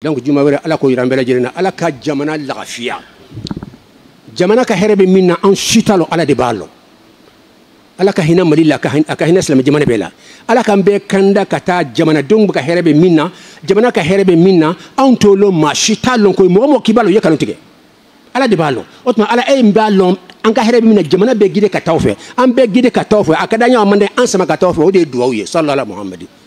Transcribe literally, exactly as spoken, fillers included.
donc juma wɛrɛ ala ko yiran bɛɛ lajɛlen na ala ka jamana lafiya jamana ka hɛrɛ bɛ min na an si t'a lɔn ala de b'a lɔn ala ka hinɛ mali la a ka hinɛ silamɛ jamana bɛɛ la ala k'an bɛɛ kanda ka taa jamanadenw ka hɛrɛ bɛ min na jamana ka hɛrɛ bɛ min na anw t'o lɔn maa si t'a lɔn koyi mɔgɔ mɔgɔ k'i b'a lɔn i ye kalo tigɛ ala de b'a lɔn o tuma ala e b'a lɔn an ka hɛrɛ bɛ min na jamana bɛɛ gide ka taa o fɛ an bɛɛ gide ka taa o fɛ a ka d'an ye a man di an sama ka taa o fɛ o de ye duwawu ye sallallahu alaihi wa sallam